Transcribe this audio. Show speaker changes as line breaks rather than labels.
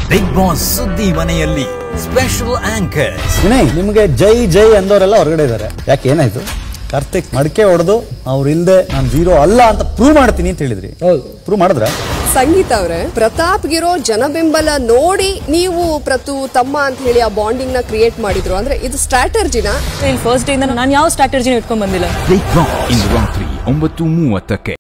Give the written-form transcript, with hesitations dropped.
Big boss ಸುದ್ದಿ ಮನೆಯಲ್ಲಿ special anchors.
Vinay, ನಿಮಗೆ ಜೈ ಜೈ ಅಂದವರೆಲ್ಲ ಹೊರಗಡೆ ಇದ್ದಾರೆ. ಯಾಕೆ, ಏನಾಯ್ತು? ಕಾರ್ತಿಕ್ ಮಡಕೆ ಹೊಡೆದು ಅವ್ರು ಇಲ್ದೆ ನಾನು ಜೀರೋ ಅಲ್ಲ ಅಂತ ಪ್ರೂವ್ ಮಾಡ್ತೀನಿ ಅಂತ ಹೇಳಿದ್ರಿ. ಪ್ರೂವ್ ಮಾಡಿದ್ರ?
ಸಂಗೀತ ಅವರೇ, ಪ್ರತಾಪ್ಗಿರೋ ಜನಬೆಂಬಲ ನೋಡಿ ನೀವು ಪ್ರತು ತಮ್ಮ ಅಂತ ಹೇಳಿ ಆ ಬಾಂಡಿಂಗ್ ನ ಕ್ರಿಯೇಟ್ ಮಾಡಿದ್ರು. ಅಂದ್ರೆ ಇದು ಸ್ಟ್ರಾಟರ್ಜಿನ?
ಫಸ್ಟ್ ಡೇ ನಾನು ಯಾವ ಸ್ಟ್ರಾಟರ್ಜಿನ ಇಟ್ಕೊಂಡ್ ಬಂದಿಲ್ಲ.
ಬಿಗ್ ಬಾಸ್ ಇಂದು ರಾತ್ರಿ 9:30ಕ್ಕೆ.